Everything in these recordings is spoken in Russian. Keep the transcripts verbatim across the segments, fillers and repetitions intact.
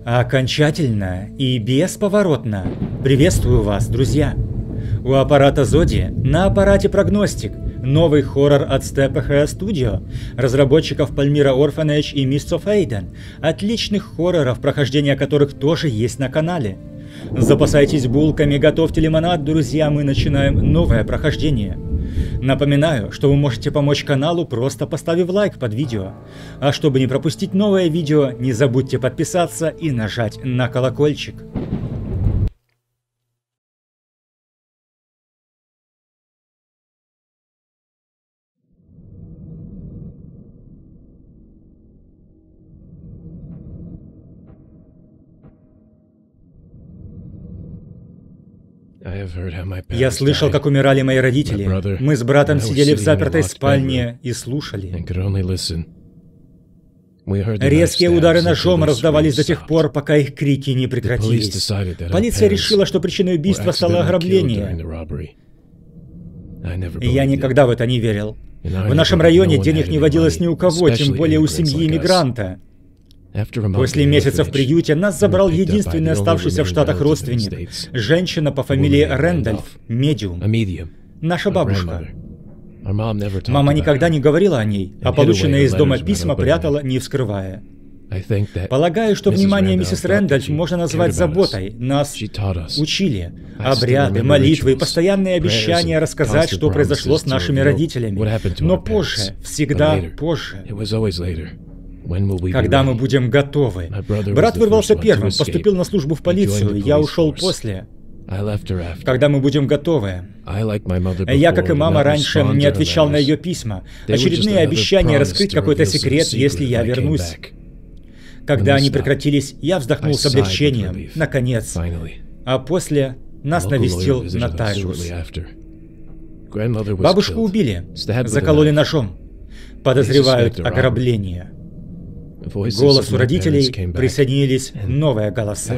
Окончательно и бесповоротно приветствую вас, друзья! У аппарата Зоди на аппарате Прогностик новый хоррор от Step Ahead Studio, разработчиков Palmyra Orphanage и Mists of Aden, отличных хорроров, прохождение которых тоже есть на канале. Запасайтесь булками, готовьте лимонад, друзья, мы начинаем новое прохождение. Напоминаю, что вы можете помочь каналу, просто поставив лайк под видео. А чтобы не пропустить новое видео, не забудьте подписаться и нажать на колокольчик. Я слышал, как умирали мои родители. Мы с братом сидели в запертой спальне и слушали. Резкие удары ножом раздавались до тех пор, пока их крики не прекратились. Полиция решила, что причиной убийства стало ограбление. Я никогда в это не верил. В нашем районе денег не водилось ни у кого, тем более у семьи иммигранта. После месяца в приюте нас забрал единственный оставшийся в Штатах родственник, женщина по фамилии Рэндольф, медиум, наша бабушка. Мама никогда не говорила о ней, а полученные из дома письма прятала, не вскрывая. Полагаю, что внимание миссис Рэндольф можно назвать заботой. Нас учили. Обряды, молитвы и постоянные обещания рассказать, что произошло с нашими родителями. Но позже, всегда позже. Когда мы будем готовы. Брат вырвался первым, поступил на службу в полицию, я ушел после. Когда мы будем готовы. Я, как и мама, раньше не отвечал на ее письма. Очередные обещания раскрыть какой-то секрет, если я вернусь. Когда они прекратились, я вздохнул с облегчением. Наконец. А после нас навестил нотариус. Бабушку убили. Закололи ножом. Подозревают ограбление. К голосу родителей присоединились новые голоса.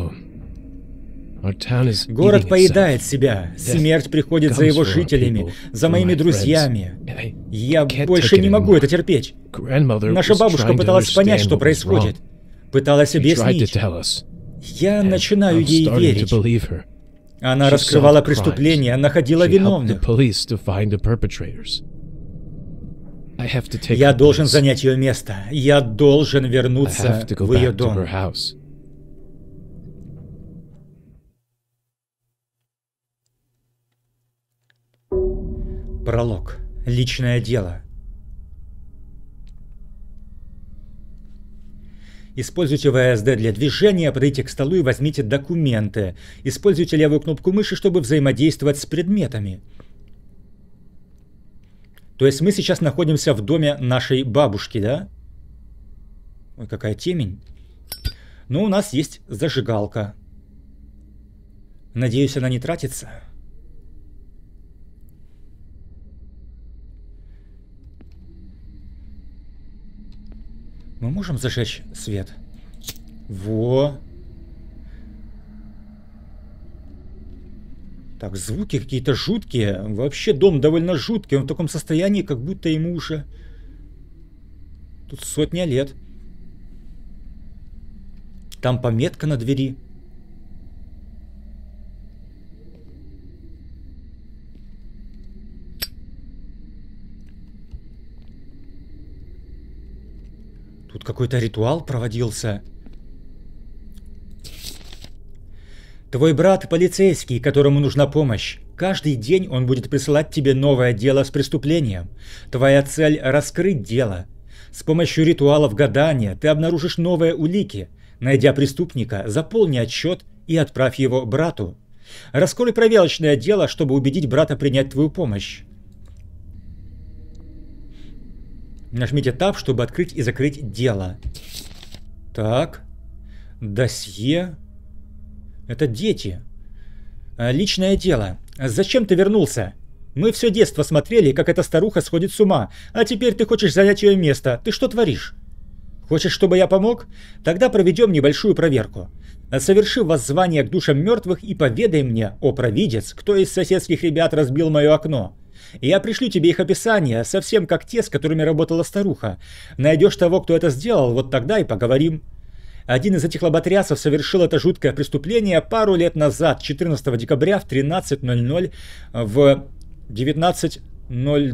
Город поедает себя. Смерть приходит за его жителями, за моими друзьями. Я больше не могу это терпеть. Наша бабушка пыталась понять, что происходит. Пыталась объяснить. Я начинаю ей верить. Она раскрывала преступления, находила виновных. Я должен занять ее место. Я должен вернуться в ее дом. Пролог. Личное дело. Используйте вэ эс дэ для движения, подойдите к столу и возьмите документы. Используйте левую кнопку мыши, чтобы взаимодействовать с предметами. То есть мы сейчас находимся в доме нашей бабушки, да? Ой, какая темень. Но у нас есть зажигалка. Надеюсь, она не тратится. Мы можем зажечь свет? Во! Так, звуки какие-то жуткие. Вообще дом довольно жуткий. Он в таком состоянии, как будто ему уже... Тут сотня лет. Там пометка на двери. Тут какой-то ритуал проводился. Твой брат полицейский, которому нужна помощь. Каждый день он будет присылать тебе новое дело с преступлением. Твоя цель – раскрыть дело. С помощью ритуалов гадания ты обнаружишь новые улики. Найдя преступника, заполни отчет и отправь его брату. Раскрой проверочное дело, чтобы убедить брата принять твою помощь. Нажмите Tab, чтобы открыть и закрыть дело. Так. Досье. Это дети. Личное дело. Зачем ты вернулся? Мы все детство смотрели, как эта старуха сходит с ума, а теперь ты хочешь занять ее место. Ты что творишь? Хочешь, чтобы я помог? Тогда проведем небольшую проверку. Соверши воззвание к душам мертвых и поведай мне, о провидец, кто из соседских ребят разбил мое окно. Я пришлю тебе их описание, совсем как те, с которыми работала старуха. Найдешь того, кто это сделал, вот тогда и поговорим. Один из этих лоботрясов совершил это жуткое преступление пару лет назад, четырнадцатого декабря в тринадцать ноль ноль в девятнадцать ноль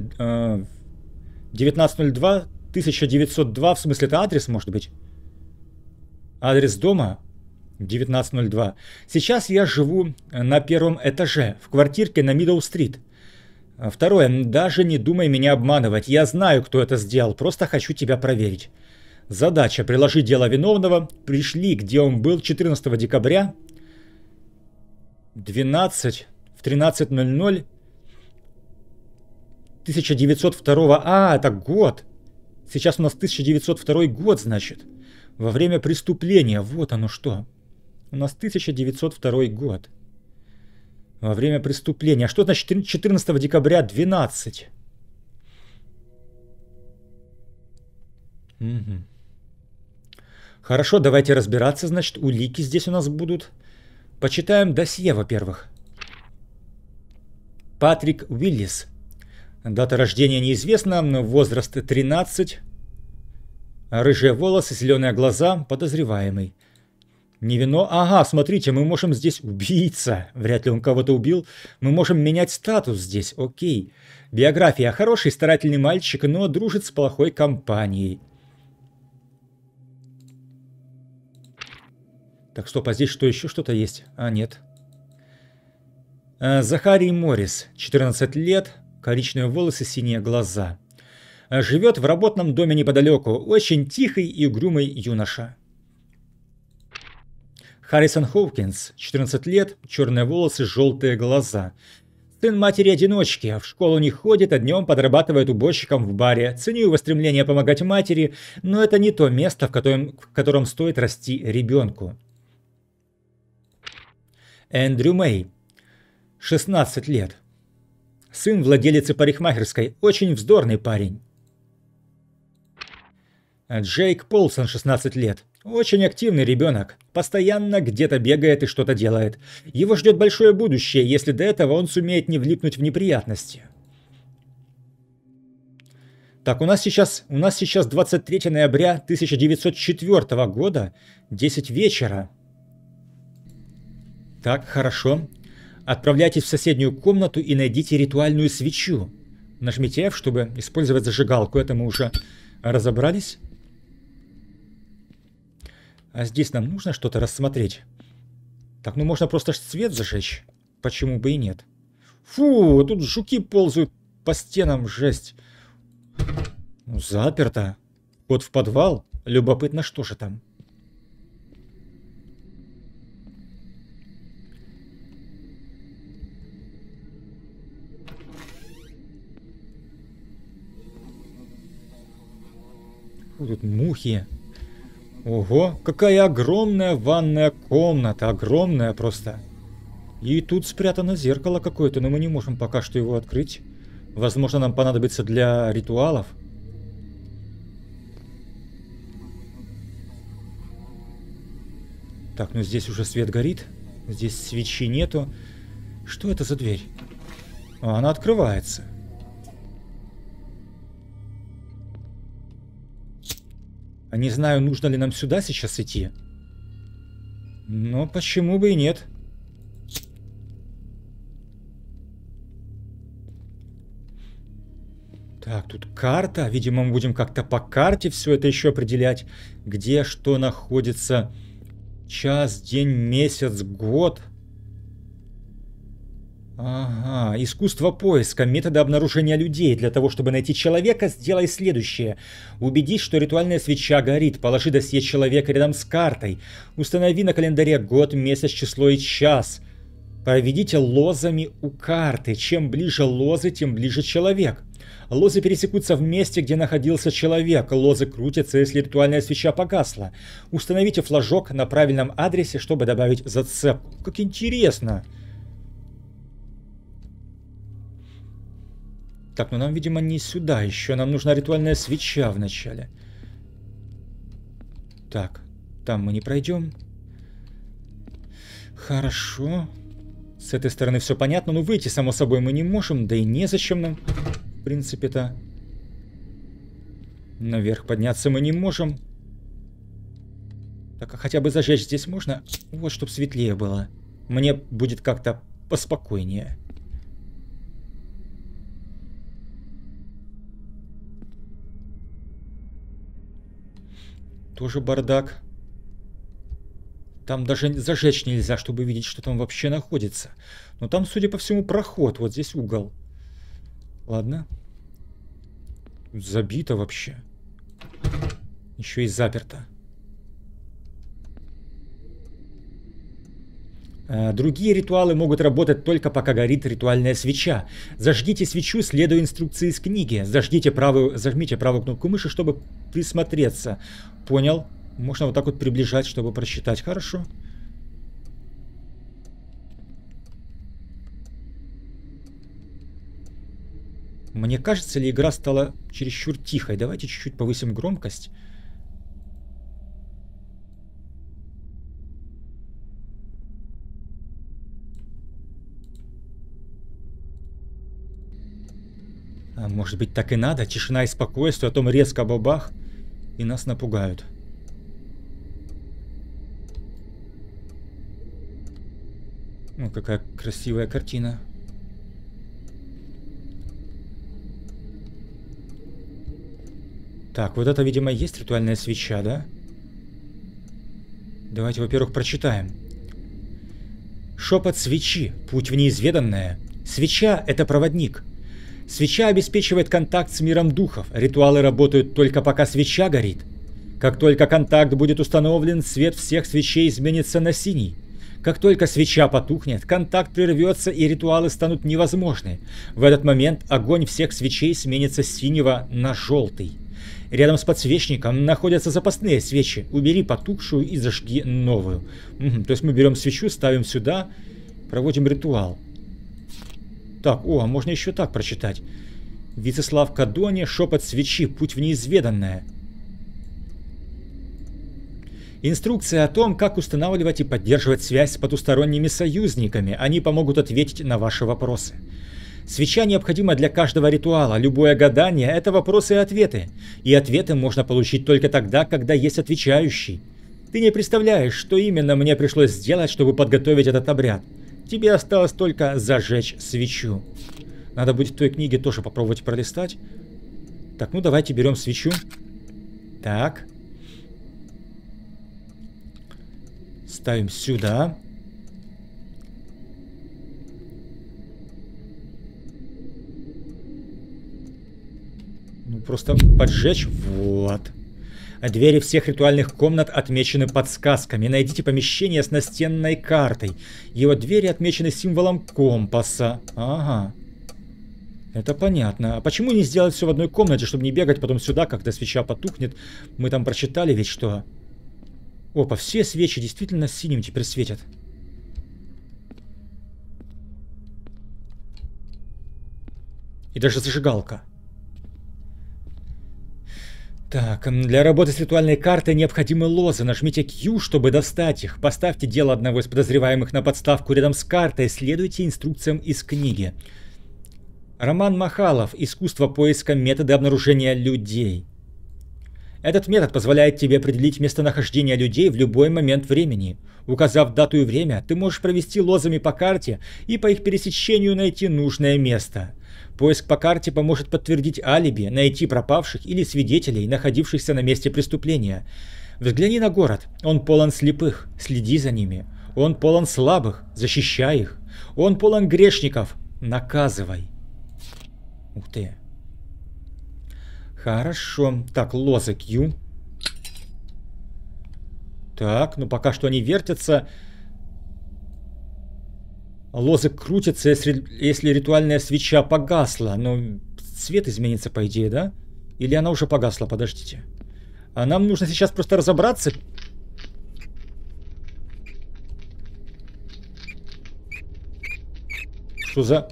два тысяча девятьсот два, в смысле это адрес может быть? Адрес дома? девятнадцать ноль два. Сейчас я живу на первом этаже, в квартирке на Мидоу-стрит. Второе. Даже не думай меня обманывать. Я знаю, кто это сделал. Просто хочу тебя проверить. Задача. Приложить дело виновного. Пришли, где он был четырнадцатого декабря. двенадцать. В тринадцать ноль ноль. тысяча девятьсот второго. А, это год. Сейчас у нас тысяча девятьсот второй год, значит. Во время преступления. Вот оно что. У нас тысяча девятьсот второй год. Во время преступления. А что значит четырнадцатого декабря двенадцать? Угу. Хорошо, давайте разбираться. Значит, улики здесь у нас будут. Почитаем досье, во-первых. Патрик Уиллис. Дата рождения неизвестна, но возраст тринадцать. Рыжие волосы, зеленые глаза, подозреваемый. Невино... Ага, смотрите, мы можем здесь... Убийца. Вряд ли он кого-то убил. Мы можем менять статус здесь. Окей. Биография. Хороший, старательный мальчик, но дружит с плохой компанией. Так, стоп, а здесь что, еще что-то есть? А, нет. Захарий Моррис. четырнадцать лет. Коричневые волосы, синие глаза. Живет в работном доме неподалеку. Очень тихий и угрюмый юноша. Харрисон Хоукинс, четырнадцать лет, черные волосы, желтые глаза. Сын матери-одиночки, в школу не ходит, а днем подрабатывает уборщиком в баре. Ценю его стремление помогать матери, но это не то место, в котором, в котором стоит расти ребенку. Эндрю Мэй, шестнадцать лет. Сын владелицы парикмахерской, очень вздорный парень. Джейк Полсон, шестнадцать лет. Очень активный ребенок. Постоянно где-то бегает и что-то делает. Его ждет большое будущее, если до этого он сумеет не влипнуть в неприятности. Так, у нас сейчас, у нас сейчас двадцать третьего ноября тысяча девятьсот четвёртого года, десять вечера. Так, хорошо. Отправляйтесь в соседнюю комнату и найдите ритуальную свечу. Нажмите F, чтобы использовать зажигалку. Это мы уже разобрались. А здесь нам нужно что-то рассмотреть. Так, ну можно просто свет зажечь. Почему бы и нет? Фу, тут жуки ползают по стенам, жесть. Ну, заперто. Вход в подвал. Любопытно, что же там. Фу, тут мухи. Ого, какая огромная ванная комната, огромная просто. И тут спрятано зеркало какое-то, но мы не можем пока что его открыть. Возможно, нам понадобится для ритуалов. Так, ну здесь уже свет горит, здесь свечи нету. Что это за дверь? А, она открывается. Не знаю, нужно ли нам сюда сейчас идти. Но почему бы и нет. Так, тут карта. Видимо, мы будем как-то по карте все это еще определять. Где что находится. Час, день, месяц, год. Ага, искусство поиска, методы обнаружения людей. Для того, чтобы найти человека, сделай следующее. Убедись, что ритуальная свеча горит. Положи досье человека рядом с картой. Установи на календаре год, месяц, число и час. Проведите лозами у карты. Чем ближе лозы, тем ближе человек. Лозы пересекутся в месте, где находился человек. Лозы крутятся, если ритуальная свеча погасла. Установите флажок на правильном адресе, чтобы добавить зацепку. Как интересно. Так, ну нам, видимо, не сюда еще. Нам нужна ритуальная свеча вначале. Так, там мы не пройдем. Хорошо. С этой стороны все понятно. Ну, выйти, само собой, мы не можем. Да и незачем нам, в принципе-то. Наверх подняться мы не можем. Так, а хотя бы зажечь здесь можно? Вот, чтобы светлее было. Мне будет как-то поспокойнее. Тоже бардак. Там даже зажечь нельзя, чтобы видеть, что там вообще находится. Но там, судя по всему, проход. Вот здесь угол. Ладно. Забито вообще. Еще и заперто. Другие ритуалы могут работать только пока горит ритуальная свеча. Зажгите свечу, следуя инструкции из книги. Зажгите правую, зажмите правую кнопку мыши, чтобы присмотреться. Понял? Можно вот так вот приближать, чтобы прочитать. Хорошо. Мне кажется, ли игра стала чересчур тихой? Давайте чуть-чуть повысим громкость. А может быть, так и надо? Тишина и спокойствие, а потом резко бабах, и нас напугают. Ну, какая красивая картина. Так, вот это, видимо, есть ритуальная свеча, да? Давайте, во-первых, прочитаем. Шепот свечи. Путь в неизведанное. Свеча — это проводник. Свеча обеспечивает контакт с миром духов. Ритуалы работают только пока свеча горит. Как только контакт будет установлен, свет всех свечей изменится на синий. Как только свеча потухнет, контакт прервется и ритуалы станут невозможны. В этот момент огонь всех свечей сменится с синего на желтый. Рядом с подсвечником находятся запасные свечи. Убери потухшую и зажги новую. Угу, то есть мы берем свечу, ставим сюда, проводим ритуал. Так, о, а можно еще так прочитать. Вицеслав Кадони, шепот свечи, путь в неизведанное. Инструкция о том, как устанавливать и поддерживать связь с потусторонними союзниками. Они помогут ответить на ваши вопросы. Свеча необходима для каждого ритуала. Любое гадание – это вопросы и ответы. И ответы можно получить только тогда, когда есть отвечающий. Ты не представляешь, что именно мне пришлось сделать, чтобы подготовить этот обряд. Тебе осталось только зажечь свечу. Надо будет в той книге тоже попробовать пролистать. Так, ну давайте берем свечу. Так. Ставим сюда. Ну, просто поджечь. Вот. Двери всех ритуальных комнат отмечены подсказками. Найдите помещение с настенной картой. Его двери отмечены символом компаса. Ага. Это понятно. А почему не сделать все в одной комнате, чтобы не бегать потом сюда, когда свеча потухнет? Мы там прочитали ведь что... Опа, все свечи действительно синим теперь светят. И даже зажигалка. Так, для работы с ритуальной картой необходимы лозы. Нажмите Q, чтобы достать их. Поставьте дело одного из подозреваемых на подставку рядом с картой. Следуйте инструкциям из книги. Роман Махалов. Искусство поиска, методы обнаружения людей. Этот метод позволяет тебе определить местонахождение людей в любой момент времени. Указав дату и время, ты можешь провести лозами по карте и по их пересечению найти нужное место. Поиск по карте поможет подтвердить алиби, найти пропавших или свидетелей, находившихся на месте преступления. Взгляни на город. Он полон слепых. Следи за ними. Он полон слабых. Защищай их. Он полон грешников. Наказывай. Ух ты. Хорошо. Так, лозы Q. Так, ну пока что они вертятся. Лозы крутятся, если, если ритуальная свеча погасла. Но цвет изменится, по идее, да? Или она уже погасла? Подождите. А нам нужно сейчас просто разобраться. Что за...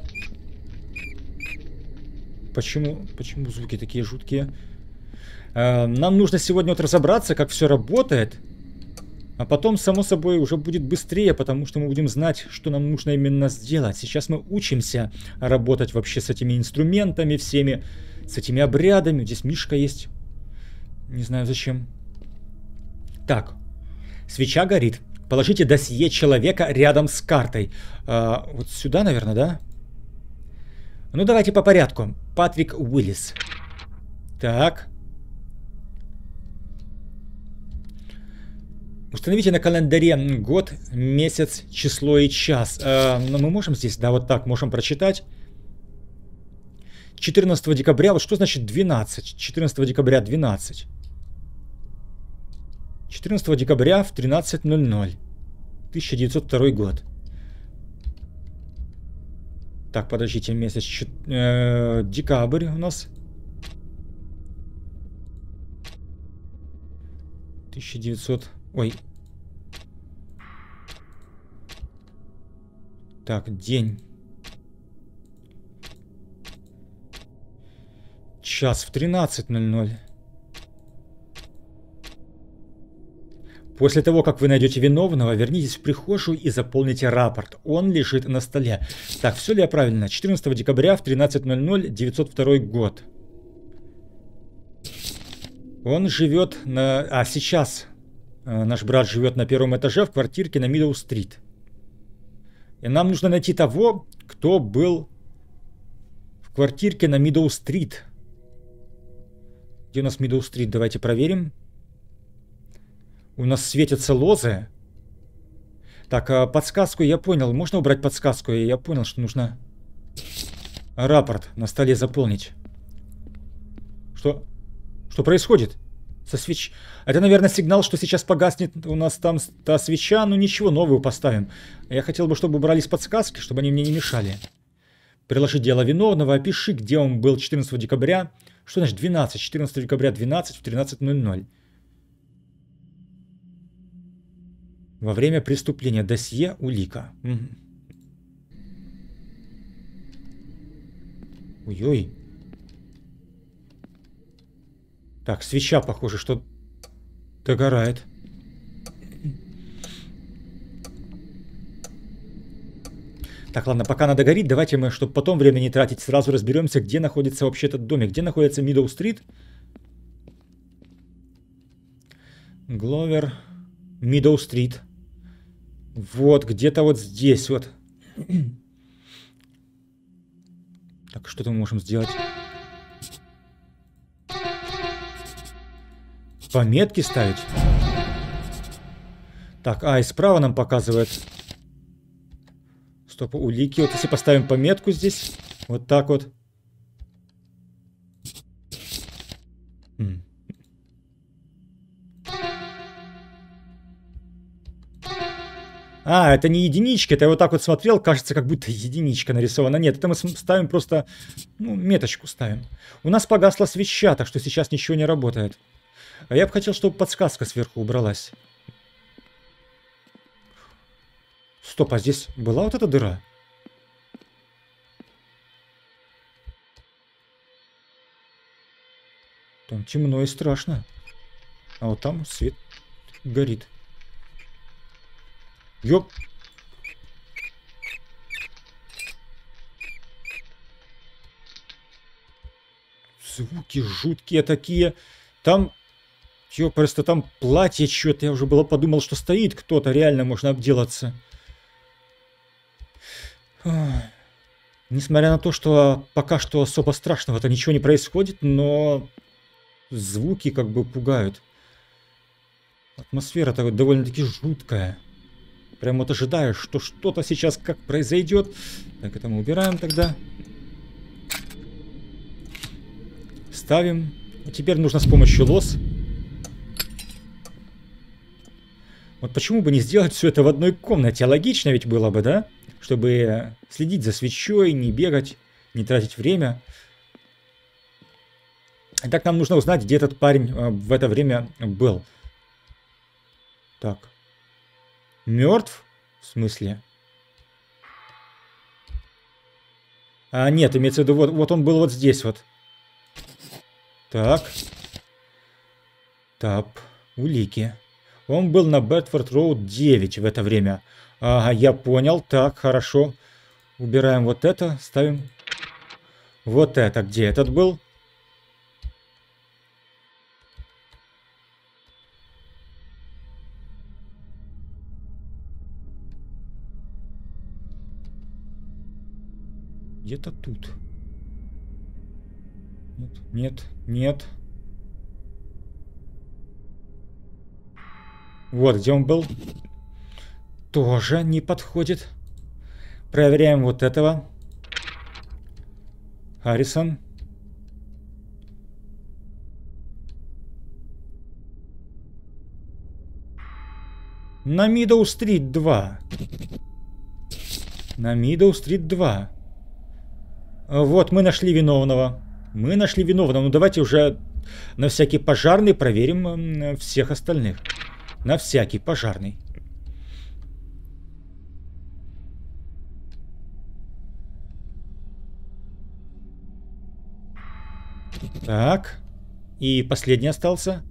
Почему, почему звуки такие жуткие? А, нам нужно сегодня вот разобраться, как все работает. А потом, само собой, уже будет быстрее, потому что мы будем знать, что нам нужно именно сделать. Сейчас мы учимся работать вообще с этими инструментами всеми, с этими обрядами. Здесь мишка есть. Не знаю зачем. Так. Свеча горит. Положите досье человека рядом с картой. А, вот сюда, наверное, да? Ну, давайте по порядку. Патрик Уиллис. Так. Установите на календаре год, месяц, число и час. А, но мы можем здесь, да, вот так можем прочитать. четырнадцатого декабря. Вот что значит двенадцать? четырнадцатого декабря двенадцать. четырнадцатого декабря в тринадцать ноль ноль. тысяча девятьсот второй год. Так, подождите, месяц. Ч... Э, декабрь у нас. тысяча девятьсот... Ой. Так, день. Час в тринадцать ноль ноль. После того, как вы найдете виновного, вернитесь в прихожую и заполните рапорт. Он лежит на столе. Так, все ли я правильно? четырнадцатого декабря в тринадцать ноль ноль, девятьсот второй год. Он живет на... А, сейчас э, наш брат живет на первом этаже в квартирке на Мидоу-стрит. И нам нужно найти того, кто был в квартирке на Мидоу-стрит. Где у нас Мидоу-стрит? Давайте проверим. У нас светятся лозы. Так, а подсказку я понял. Можно убрать подсказку? Я понял, что нужно рапорт на столе заполнить. Что? Что происходит? Со свеч... Это, наверное, сигнал, что сейчас погаснет у нас там та свеча. Ну ничего, новую поставим. Я хотел бы, чтобы убрались подсказки, чтобы они мне не мешали. Приложить дело виновного. Опиши, где он был четырнадцатого декабря. Что значит двенадцать? четырнадцатого декабря двенадцать в тринадцать ноль ноль. Во время преступления. Досье, улика. Угу. Ой-ой. Так, свеча, похоже, что догорает. Так, ладно, пока она догорит, давайте мы, чтобы потом время не тратить, сразу разберемся, где находится вообще этот домик. Где находится Мидоу-стрит? Гловер. Мидоу-стрит. Вот, где-то вот здесь вот. Так, что-то мы можем сделать. Пометки ставить. Так, а, и справа нам показывает. Стоп, улики. Вот если поставим пометку здесь. Вот так вот. М. А, это не единичка, это я вот так вот смотрел, кажется, как будто единичка нарисована. Нет, это мы ставим просто, ну, меточку ставим. У нас погасла свеча, так что сейчас ничего не работает. А я бы хотел, чтобы подсказка сверху убралась. Стоп, а здесь была вот эта дыра? Там темно и страшно. А вот там свет горит. Ёп. Звуки жуткие такие. Там... Ё, просто там платье что-то. Я уже было подумал, что стоит кто-то. Реально можно обделаться. Ох. Несмотря на то, что пока что особо страшного-то ничего не происходит, но звуки как бы пугают. Атмосфера-то довольно-таки жуткая. Прям вот ожидаешь, что что-то сейчас как произойдет. Так, это мы убираем тогда. Ставим. И теперь нужно с помощью лоз. Вот почему бы не сделать все это в одной комнате? Логично ведь было бы, да? Чтобы следить за свечой, не бегать, не тратить время. И так нам нужно узнать, где этот парень в это время был. Так. Мертв? В смысле? А, нет, имеется в виду, вот, вот он был вот здесь вот. Так. Тап. Улики. Он был на Бетфорд-Роуд девять в это время. Ага, я понял. Так, хорошо. Убираем вот это, ставим. Вот это. Где этот был? где-то тут. Нет, нет, нет. Вот где он был. Тоже не подходит. Проверяем вот этого. Харрисон. На Мидоу-стрит два. На Мидоу-стрит два. Вот, мы нашли виновного. Мы нашли виновного. Ну, давайте уже на всякий пожарный проверим всех остальных. На всякий пожарный. Так. И последний остался.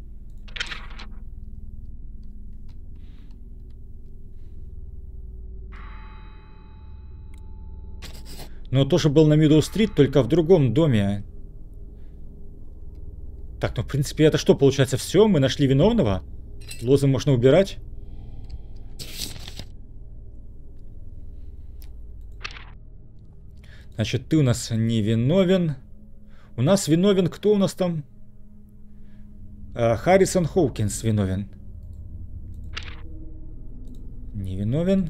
Но тоже был на Мидоу-стрит, только в другом доме. Так, ну в принципе это что получается? Все, мы нашли виновного. Лозы можно убирать. Значит, ты у нас не виновен. У нас виновен кто у нас там? А, Харрисон Хоукинс виновен. Не виновен.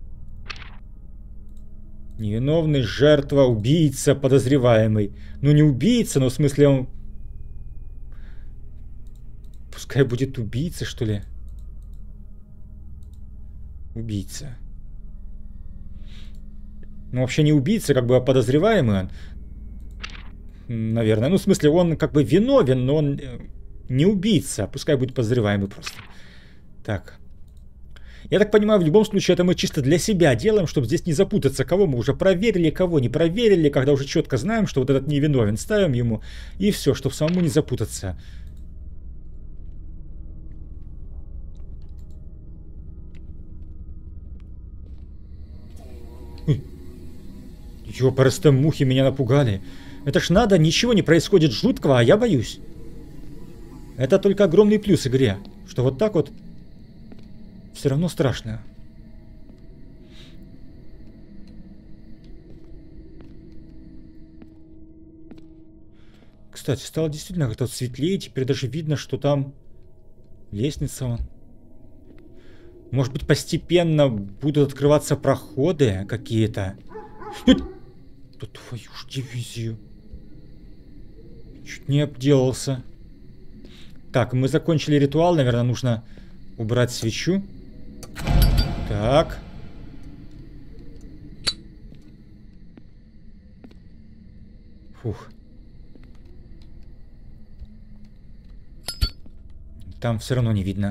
Невиновный, жертва, убийца, подозреваемый. Ну не убийца, но в смысле он... Пускай будет убийца, что ли? Убийца. Ну вообще не убийца, как бы, а подозреваемый он. Наверное. Ну в смысле он как бы виновен, но он не убийца. Пускай будет подозреваемый просто. Так. Я так понимаю, в любом случае это мы чисто для себя делаем, чтобы здесь не запутаться, кого мы уже проверили, кого не проверили, когда уже четко знаем, что вот этот невиновен, ставим ему, и все, чтобы самому не запутаться. Ёпрст, мухи меня напугали. Это ж надо, ничего не происходит жуткого, а я боюсь. Это только огромный плюс игре, что вот так вот все равно страшно. Кстати, стало действительно как-то светлее. Теперь даже видно, что там лестница. Может быть, постепенно будут открываться проходы какие-то. Да твою ж дивизию. Чуть не обделался. Так, мы закончили ритуал. Наверное, нужно убрать свечу. Так. Фух. Там все равно не видно.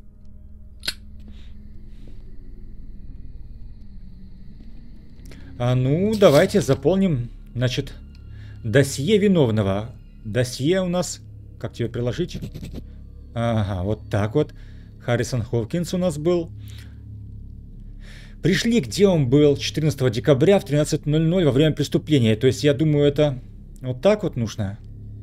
А ну, давайте заполним, значит, досье виновного. Досье у нас... Как тебе приложить? Ага, вот так вот. Харрисон Хоукинс у нас был. Пришли, где он был? четырнадцатого декабря в тринадцать ноль ноль во время преступления. То есть, я думаю, это вот так вот нужно.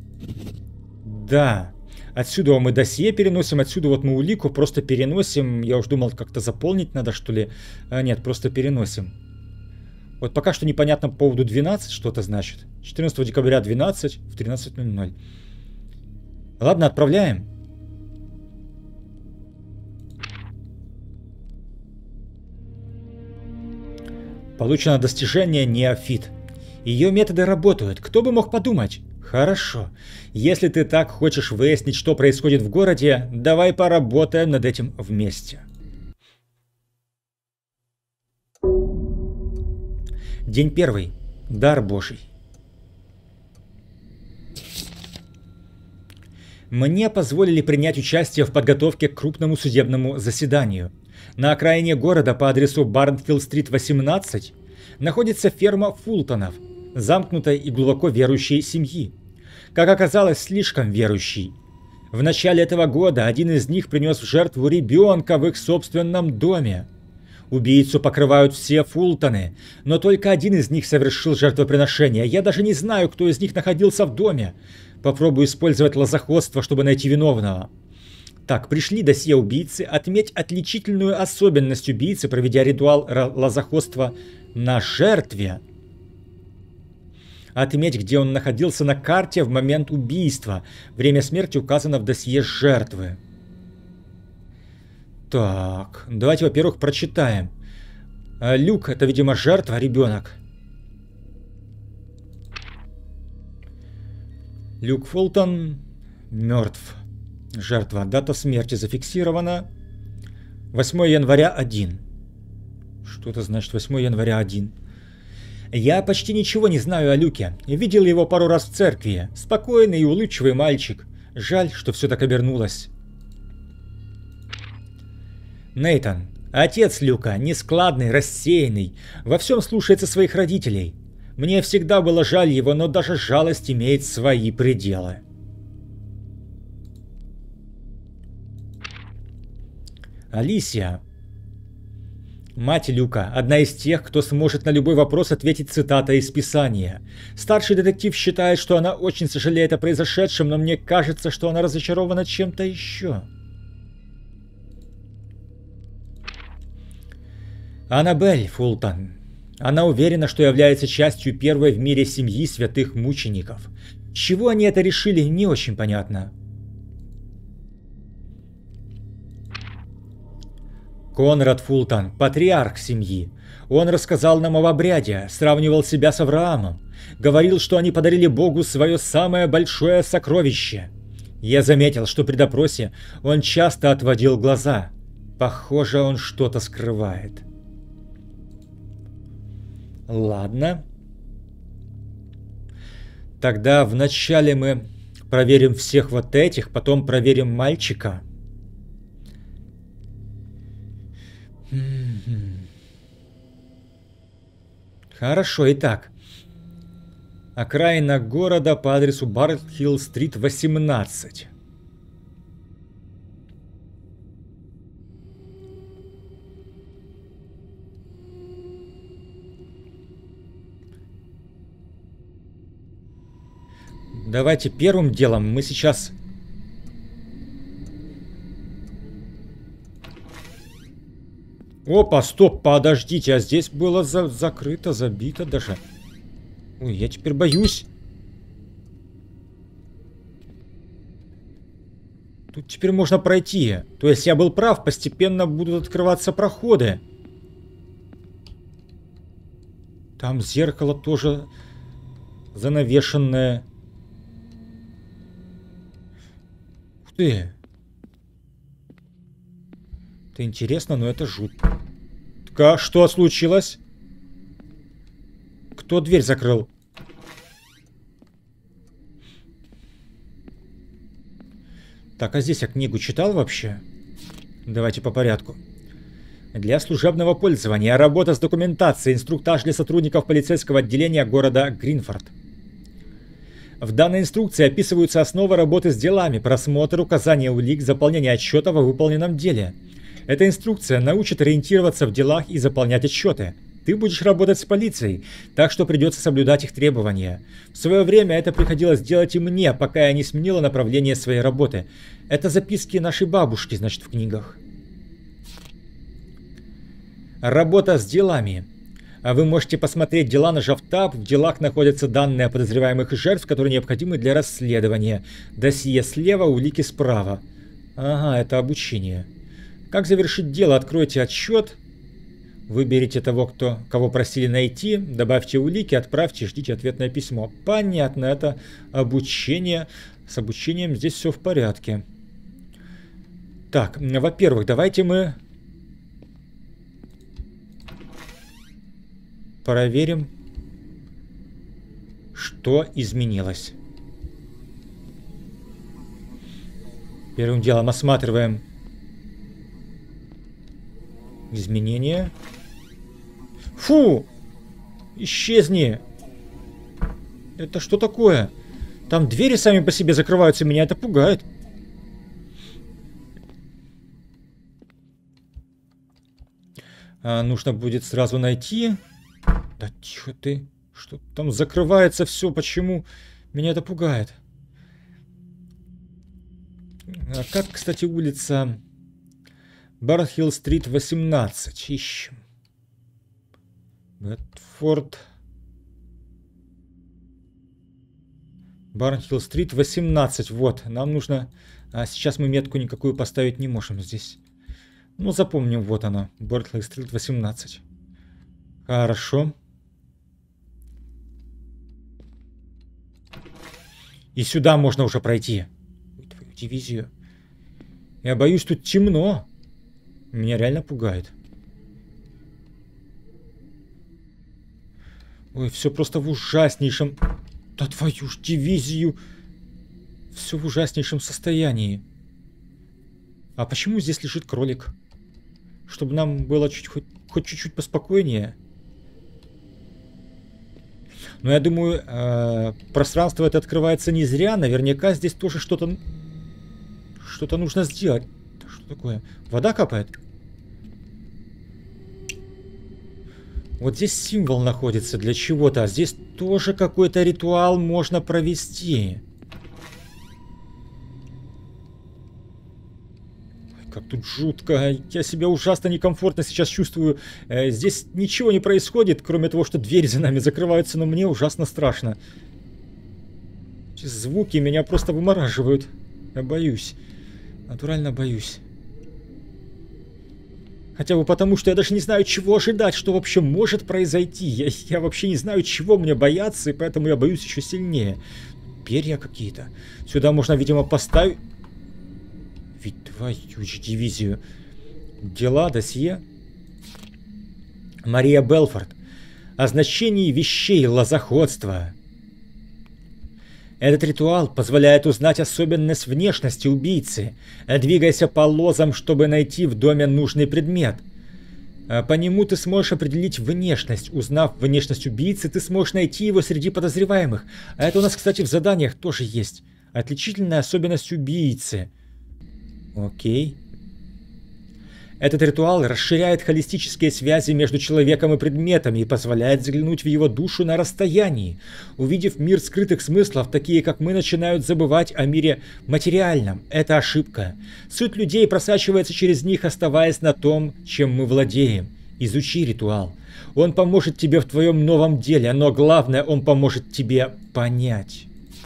Да. Отсюда мы досье переносим, отсюда вот мы улику просто переносим. Я уж думал, как-то заполнить надо, что ли. А нет, просто переносим. Вот пока что непонятно по поводу двенадцать, что это значит. четырнадцатого декабря двенадцать в тринадцать ноль ноль. Ладно, отправляем. Получено достижение неофит. Ее методы работают. Кто бы мог подумать? Хорошо. Если ты так хочешь выяснить, что происходит в городе, давай поработаем над этим вместе. День первый. Дар Божий. Мне позволили принять участие в подготовке к крупному судебному заседанию. На окраине города по адресу Барнфилд-стрит восемнадцать находится ферма Фултонов, замкнутой и глубоко верующей семьи. Как оказалось, слишком верующей. В начале этого года один из них принес в жертву ребенка в их собственном доме. Убийцу покрывают все Фултоны, но только один из них совершил жертвоприношение. Я даже не знаю, кто из них находился в доме. Попробую использовать лозоходство, чтобы найти виновного. Так, пришли досье убийцы. Отметь отличительную особенность убийцы, проведя ритуал лозоходства на жертве. Отметь, где он находился на карте в момент убийства. Время смерти указано в досье жертвы. Так, давайте, во-первых, прочитаем. Люк, это, видимо, жертва, ребенок. Люк Фултон мертв. Жертва. Дата смерти зафиксирована. восьмое января один. Что это значит восьмое января один? Я почти ничего не знаю о Люке. Видел его пару раз в церкви. Спокойный и улыбчивый мальчик. Жаль, что все так обернулось. Нейтан. Отец Люка. Нескладный, рассеянный. Во всем слушается своих родителей. Мне всегда было жаль его, но даже жалость имеет свои пределы. Алисия. Мать Люка, одна из тех, кто сможет на любой вопрос ответить цитатой из Писания. Старший детектив считает, что она очень сожалеет о произошедшем, но мне кажется, что она разочарована чем-то еще. Аннабель Фултон. Она уверена, что является частью первой в мире семьи святых мучеников. С чего они это решили, не очень понятно. Конрад Фултон, патриарх семьи. Он рассказал нам об обряде, сравнивал себя с Авраамом. Говорил, что они подарили Богу свое самое большое сокровище. Я заметил, что при допросе он часто отводил глаза. Похоже, он что-то скрывает. Ладно. Тогда вначале мы проверим всех вот этих, потом проверим мальчика. Хорошо, итак. Окраина города по адресу Барт-Хилл-стрит, восемнадцать. Давайте первым делом мы сейчас... Опа, стоп, подождите, а здесь было за закрыто, забито даже. Ой, я теперь боюсь. Тут теперь можно пройти. То есть я был прав, постепенно будут открываться проходы. Там зеркало тоже занавешенное. Ух ты. Это интересно, но это жутко. Так, а что случилось? Кто дверь закрыл? Так, а здесь я книгу читал вообще? Давайте по порядку. Для служебного пользования. Работа с документацией. Инструктаж для сотрудников полицейского отделения города Гринфорд. В данной инструкции описываются основы работы с делами, просмотр, указание улик, заполнение отчетов о выполненном деле. Эта инструкция научит ориентироваться в делах и заполнять отчеты. Ты будешь работать с полицией, так что придется соблюдать их требования. В свое время это приходилось делать и мне, пока я не сменила направление своей работы. Это записки нашей бабушки, значит, в книгах. Работа с делами. Вы можете посмотреть дела, нажав Tab. В делах находятся данные о подозреваемых и жертв, которые необходимы для расследования. Досье слева, улики справа. Ага, это обучение. Как завершить дело? Откройте отчет. Выберите того, кто, кого просили найти. Добавьте улики, отправьте, ждите ответное письмо. Понятно, это обучение. С обучением здесь все в порядке. Так, во-первых, давайте мы проверим, что изменилось. Первым делом осматриваем изменения. Фу! Исчезни! Это что такое? Там двери сами по себе закрываются, меня это пугает. А, нужно будет сразу найти. Да чё ты? Что там закрывается все? Почему? Меня это пугает. А как, кстати, улица Барт-Хилл-стрит, восемнадцать? Ищем. Бетфорд. Барнхилл-стрит восемнадцать. Вот, нам нужно... А сейчас мы метку никакую поставить не можем здесь. Ну, запомним, вот она. Барнхилл-стрит восемнадцать. Хорошо. И сюда можно уже пройти. Ой, твою дивизию. Я боюсь, тут темно. Меня реально пугает. Ой, все просто в ужаснейшем... Да твою ж дивизию. Все в ужаснейшем состоянии. А почему здесь лежит кролик? Чтобы нам было чуть, хоть, хоть чуть-чуть поспокойнее. Но я думаю, э, пространство это открывается не зря. Наверняка здесь тоже что-то... Что-то нужно сделать. Что такое? Вода капает? Вот здесь символ находится для чего-то. А здесь тоже какой-то ритуал можно провести. Ой, как тут жутко. Я себя ужасно некомфортно сейчас чувствую. Э, здесь ничего не происходит, кроме того, что двери за нами закрываются. Но мне ужасно страшно. Эти звуки меня просто вымораживают. Я боюсь. Натурально боюсь. Хотя бы потому, что я даже не знаю, чего ожидать, что вообще может произойти. Я, я вообще не знаю, чего мне бояться, и поэтому я боюсь еще сильнее. Перья какие-то. Сюда можно, видимо, поставить... Ведь твою же дивизию. Дела, досье. Мария Белфорд. О значении вещей лозоходства. Этот ритуал позволяет узнать особенность внешности убийцы. Двигайся по лозам, чтобы найти в доме нужный предмет. По нему ты сможешь определить внешность. Узнав внешность убийцы, ты сможешь найти его среди подозреваемых. А это у нас, кстати, в заданиях тоже есть. Отличительная особенность убийцы. Окей. Этот ритуал расширяет холистические связи между человеком и предметами и позволяет заглянуть в его душу на расстоянии. Увидев мир скрытых смыслов, такие как мы начинают забывать о мире материальном. Это ошибка. Суть людей просачивается через них, оставаясь на том, чем мы владеем. Изучи ритуал. Он поможет тебе в твоем новом деле, но главное, он поможет тебе понять.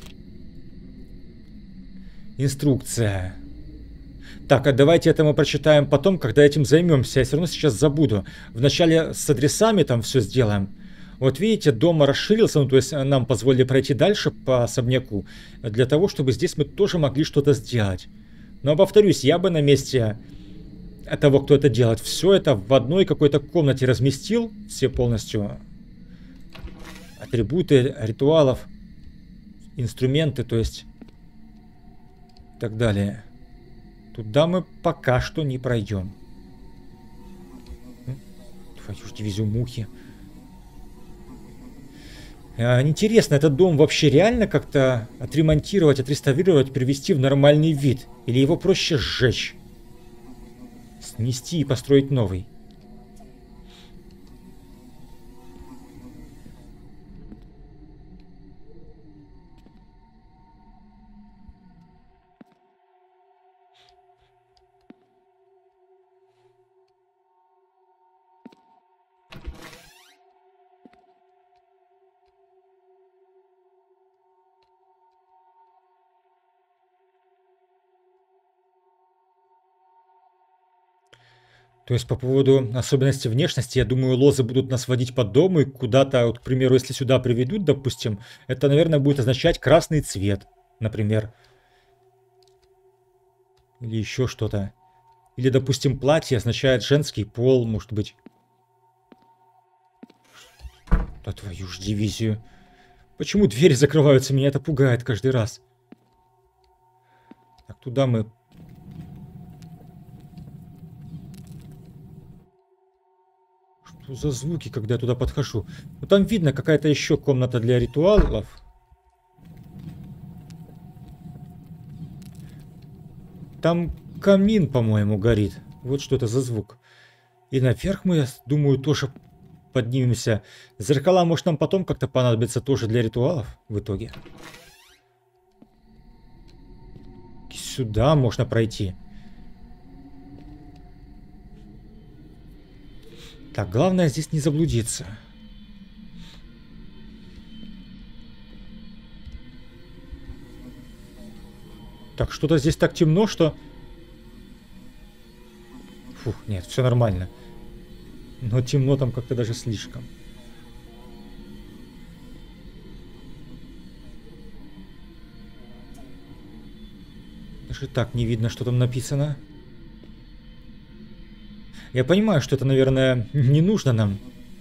Инструкция. Так, а давайте это мы прочитаем потом, когда этим займемся. Я все равно сейчас забуду. Вначале с адресами там все сделаем. Вот видите, дом расширился, ну то есть нам позволили пройти дальше по особняку, для того, чтобы здесь мы тоже могли что-то сделать. Но повторюсь, я бы на месте того, кто это делает, все это в одной какой-то комнате разместил, все полностью атрибуты ритуалов, инструменты, то есть и так далее. Туда мы пока что не пройдем. Твою ж дивизию мухи. А, интересно, этот дом вообще реально как-то отремонтировать, отреставрировать, привести в нормальный вид? Или его проще сжечь? Снести и построить новый? То есть по поводу особенностей внешности, я думаю, лозы будут нас водить по дому и куда-то, вот, к примеру, если сюда приведут, допустим, это, наверное, будет означать красный цвет, например. Или еще что-то. Или, допустим, платье означает женский пол, может быть. Да твою ж дивизию. Почему двери закрываются? Меня это пугает каждый раз. Так, туда мы... Что за звуки, когда я туда подхожу? Ну, там видно какая-то еще комната для ритуалов. Там камин, по-моему, горит. Вот что это за звук. И наверх мы, я думаю, тоже поднимемся. Зеркала, может, нам потом как-то понадобится тоже для ритуалов в итоге. Сюда можно пройти. Так, главное здесь не заблудиться. Так, что-то здесь так темно, что... Фух, нет, все нормально. Но темно там как-то даже слишком. Даже так не видно, что там написано. Я понимаю, что это, наверное, не нужно нам.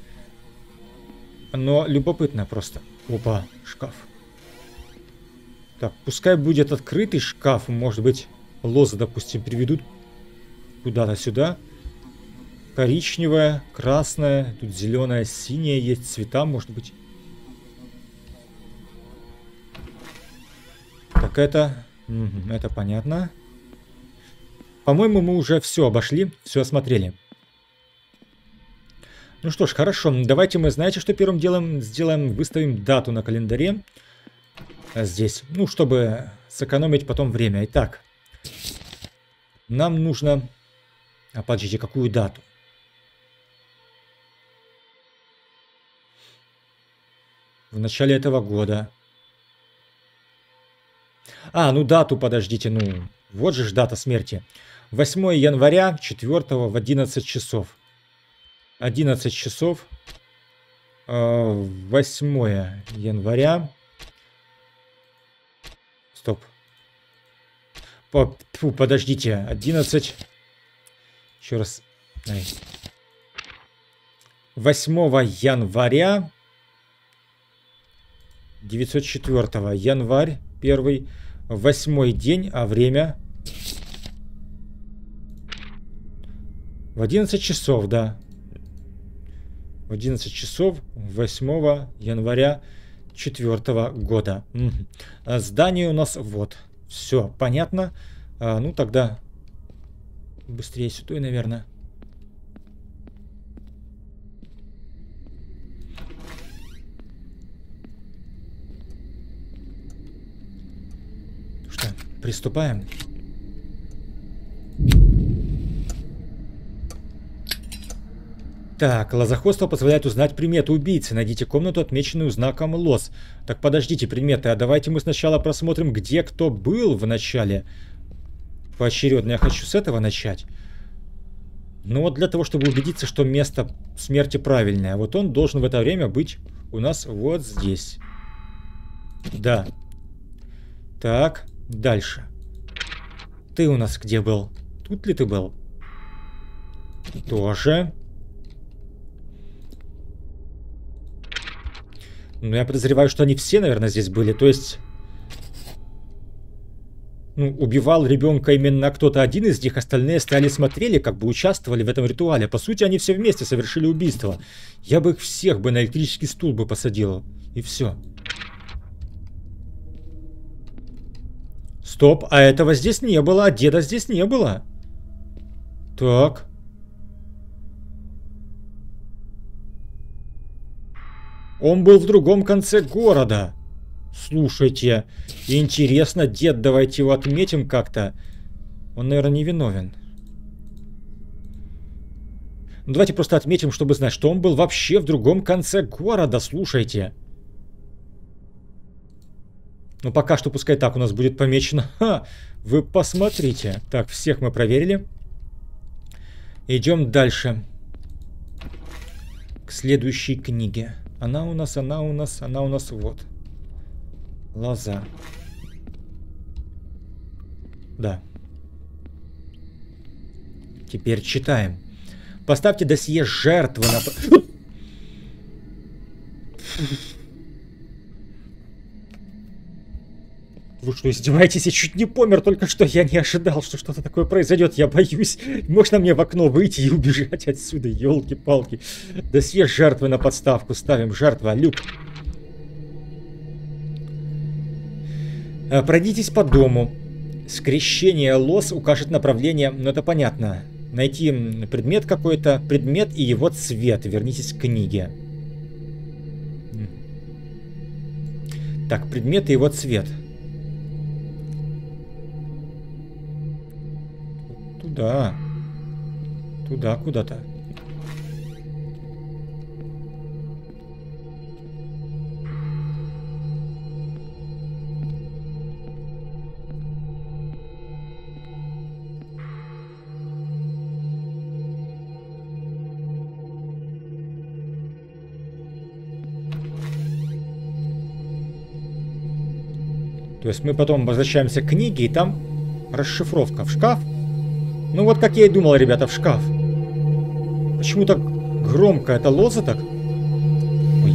Но любопытно просто. Опа, шкаф. Так, пускай будет открытый шкаф. Может быть, лозы, допустим, приведут куда-то сюда. Коричневая, красная, тут зеленая, синяя есть цвета, может быть. Так, это... Угу, это понятно. По-моему, мы уже все обошли, все осмотрели. Ну что ж, хорошо. Давайте мы, знаете, что первым делом сделаем? Выставим дату на календаре. Здесь. Ну, чтобы сэкономить потом время. Итак. Нам нужно... А, подождите, какую дату? В начале этого года. А, ну дату, подождите, ну... Вот же ж дата смерти. восьмое января, четвёртого в одиннадцать часов. одиннадцать часов. восьмое января. Стоп. По, фу, подождите. одиннадцать. Еще раз. восьмого января. девятьсот четвёртого. Январь. Первый. Восьмой день. А время... В одиннадцать часов, да. В одиннадцать часов восьмого января четвёртого года. Угу. А здание у нас вот. Все, понятно. А, ну тогда быстрее сюда, наверное. Что, приступаем? Так, лозоходство позволяет узнать приметы убийцы. Найдите комнату, отмеченную знаком лоз. Так, подождите, приметы, а давайте мы сначала просмотрим, где кто был в начале. Поочередно я хочу с этого начать. Ну вот для того, чтобы убедиться, что место смерти правильное. Вот он должен в это время быть у нас вот здесь. Да. Так, дальше. Ты у нас где был? Тут ли ты был? Тоже. Ну, я подозреваю, что они все, наверное, здесь были. То есть, ну, убивал ребенка именно кто-то один из них, остальные стояли, смотрели, как бы участвовали в этом ритуале. По сути, они все вместе совершили убийство. Я бы их всех бы на электрический стул бы посадил. И все. Стоп, а этого здесь не было, а деда здесь не было. Так. Он был в другом конце города. Слушайте, интересно, дед, давайте его отметим как-то. Он, наверное, не виновен. Ну, давайте просто отметим, чтобы знать, что он был вообще в другом конце города, слушайте. Ну, пока что пускай так у нас будет помечено. Ха, вы посмотрите. Так, всех мы проверили. Идем дальше. К следующей книге. Она у нас, она у нас, она у нас вот. Лоза. Да. Теперь читаем. Поставьте досье жертвы на... Вы что, издеваетесь? Я чуть не помер только что. Я не ожидал, что что-то такое произойдет. Я боюсь. Можно мне в окно выйти и убежать отсюда? Ёлки-палки. Досье жертвы на подставку. Ставим жертва. Люк. Пройдитесь по дому. Скрещение лоз укажет направление. Ну, это понятно. Найти предмет какой-то. Предмет и его цвет. Вернитесь к книге. Так, предмет и его цвет. Туда. Туда куда-то. То есть мы потом возвращаемся к книге, и там расшифровка в шкаф. Ну вот как я и думал, ребята, в шкаф. Почему так громко? Это лоза так? Ой.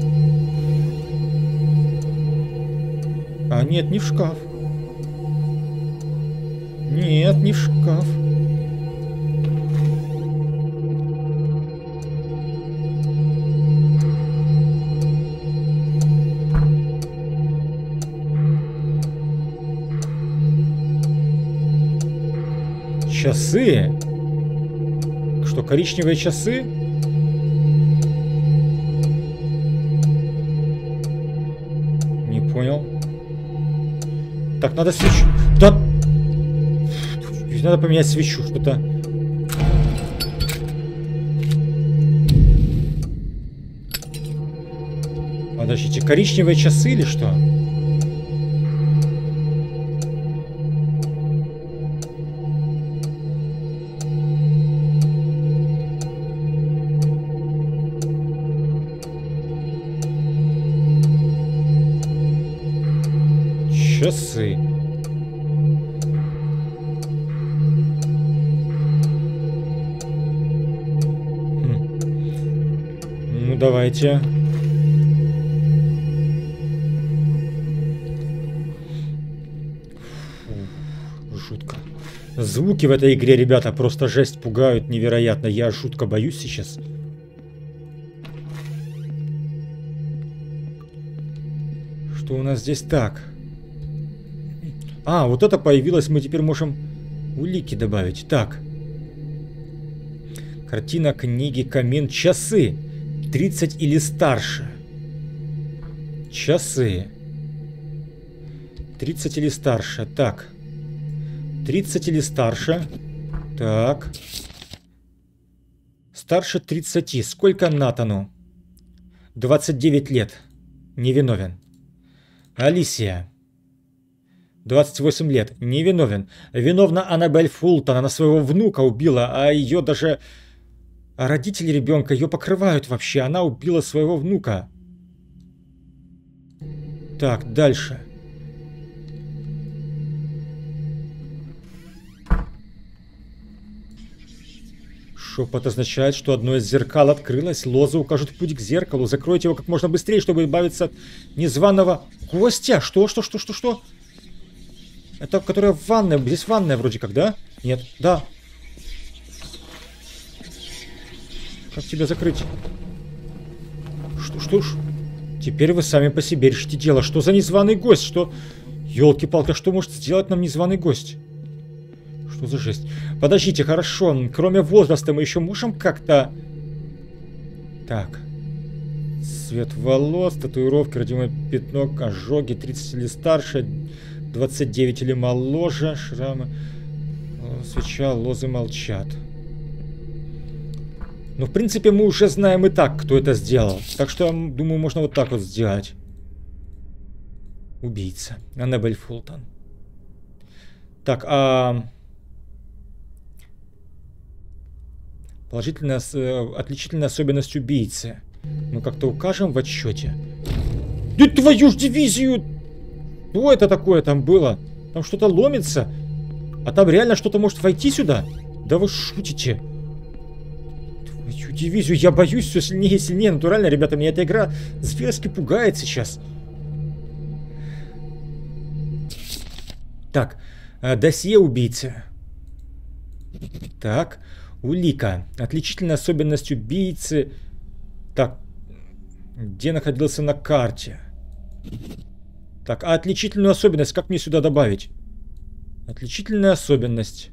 А нет, не в шкаф. Нет, не в шкаф. Часы? Что, коричневые часы? Не понял. Так, надо свечу. Да! Надо поменять свечу, что-то. Подождите, коричневые часы или что? Часы. Давайте. Фу, жутко. Звуки в этой игре, ребята, просто жесть пугают невероятно. Я жутко боюсь сейчас. Что у нас здесь так? А, вот это появилось. Мы теперь можем улики добавить. Так. Картина, книги, камин, часы. тридцать или старше. Часы. тридцать или старше. Так. тридцать или старше. Так. Старше тридцати. Сколько Натану? двадцать девять лет. Невиновен. Алисия. двадцать восемь лет. Невиновен. Виновна Аннабель Фултон. Она своего внука убила, а ее даже... А родители ребенка ее покрывают вообще. Она убила своего внука. Так, дальше. Шепот означает, что одно из зеркал открылось. Лоза укажет путь к зеркалу. Закройте его как можно быстрее, чтобы избавиться от незваного гостя. Что, что, что, что, что? Это которая в ванной. Здесь ванная вроде как, да? Нет, да. Как тебя закрыть? Что, что ж? Теперь вы сами по себе решите дело. Что за незваный гость? Что... Ёлки-палки, что может сделать нам незваный гость? Что за жесть? Подождите, хорошо. Кроме возраста мы еще можем как-то... Так. Цвет волос, татуировки, родимое пятно, ожоги, тридцать или старше, двадцать девять или моложе, шрамы, свеча, лозы молчат. Ну, в принципе, мы уже знаем и так, кто это сделал. Так что, думаю, можно вот так вот сделать. Убийца. Аннабель Фултон. Так, а... Положительная, отличительная особенность убийцы. Мы как-то укажем в отчете. Да твою ж дивизию! Что это такое там было? Там что-то ломится? А там реально что-то может войти сюда? Да вы шутите. Твою дивизию, я боюсь все сильнее и сильнее. Натурально, ребята, меня эта игра зверски пугает сейчас. Так, досье убийцы. Так, улика. Отличительная особенность убийцы. Так, где находился на карте? Так, а отличительную особенность как мне сюда добавить? Отличительная особенность.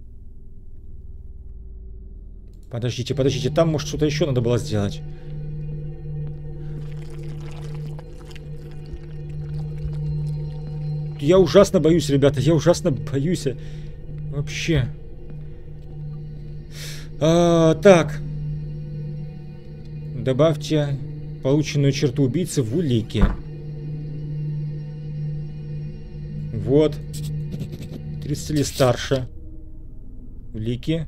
Подождите, подождите, там может что-то еще надо было сделать. Я ужасно боюсь, ребята, я ужасно боюсь. Вообще. А, так. Добавьте полученную черту убийцы в улики. Вот. тридцать или старше. Улики.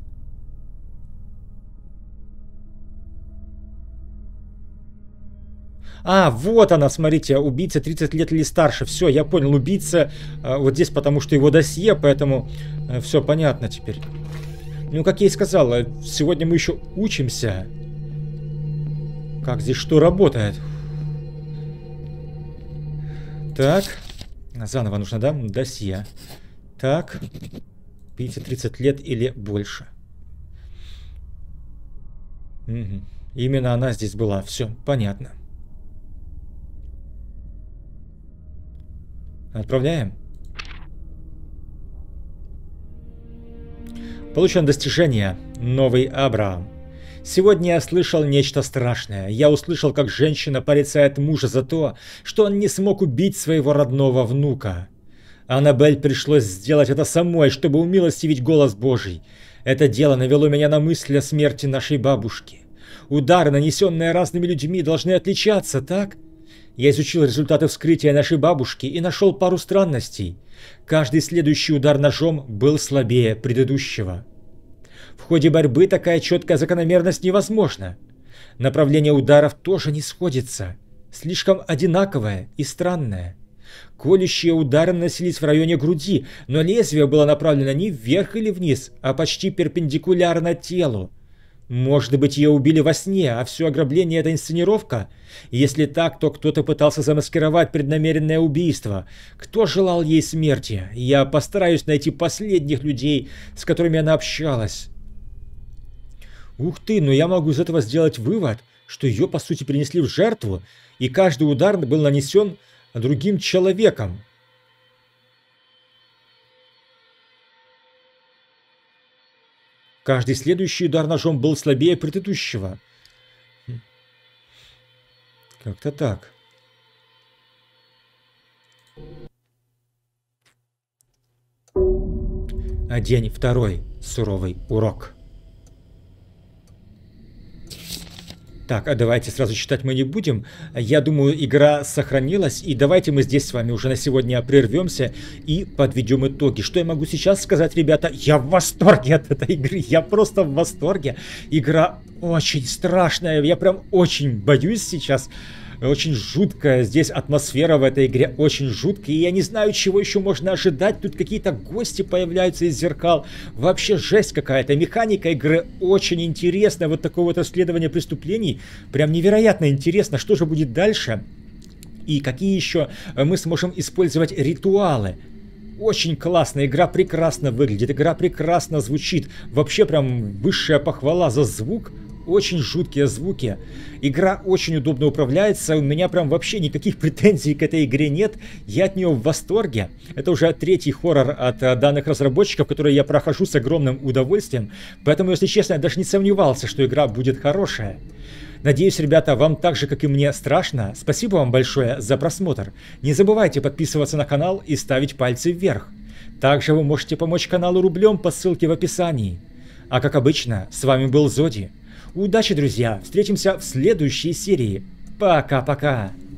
А, вот она, смотрите, убийца тридцать лет или старше. Все, я понял, убийца а, вот здесь, потому что его досье, поэтому а, все понятно теперь. Ну, как я и сказал, сегодня мы еще учимся. Как здесь что работает? Так, заново нужно, да? Досье. Так, убийца тридцать лет или больше. Угу. Именно она здесь была. Все, понятно. Отправляем. Получено достижение. Новый Абрaham. Сегодня я слышал нечто страшное. Я услышал, как женщина порицает мужа за то, что он не смог убить своего родного внука. Аннабель пришлось сделать это самой, чтобы умилостивить голос Божий. Это дело навело меня на мысль о смерти нашей бабушки. Удары, нанесенные разными людьми, должны отличаться, так? Я изучил результаты вскрытия нашей бабушки и нашел пару странностей. Каждый следующий удар ножом был слабее предыдущего. В ходе борьбы такая четкая закономерность невозможна. Направление ударов тоже не сходится. Слишком одинаковое и странное. Колющие удары наносились в районе груди, но лезвие было направлено не вверх или вниз, а почти перпендикулярно телу. Может быть, ее убили во сне, а все ограбление – это инсценировка? Если так, то кто-то пытался замаскировать преднамеренное убийство. Кто желал ей смерти? Я постараюсь найти последних людей, с которыми она общалась. Ух ты, но я могу из этого сделать вывод, что ее, по сути, принесли в жертву, и каждый удар был нанесен другим человеком. Каждый следующий удар ножом был слабее предыдущего. Как-то так. А день второй. Суровый урок. Так, а давайте сразу читать мы не будем. Я думаю, игра сохранилась. И давайте мы здесь с вами уже на сегодня прервемся и подведем итоги. Что я могу сейчас сказать, ребята? Я в восторге от этой игры. Я просто в восторге. Игра очень страшная. Я прям очень боюсь сейчас. Очень жуткая здесь атмосфера в этой игре, очень жуткая, и я не знаю, чего еще можно ожидать. Тут какие-то гости появляются из зеркал, вообще жесть какая-то. Механика игры очень интересная, вот такое вот расследование преступлений, прям невероятно интересно, что же будет дальше, и какие еще мы сможем использовать ритуалы. Очень классно, игра прекрасно выглядит, игра прекрасно звучит, вообще прям высшая похвала за звук. Очень жуткие звуки. Игра очень удобно управляется. У меня прям вообще никаких претензий к этой игре нет. Я от нее в восторге. Это уже третий хоррор от данных разработчиков, который я прохожу с огромным удовольствием. Поэтому, если честно, я даже не сомневался, что игра будет хорошая. Надеюсь, ребята, вам так же, как и мне, страшно. Спасибо вам большое за просмотр. Не забывайте подписываться на канал и ставить пальцы вверх. Также вы можете помочь каналу рублем по ссылке в описании. А как обычно, с вами был Зоди. Удачи, друзья! Встретимся в следующей серии. Пока-пока!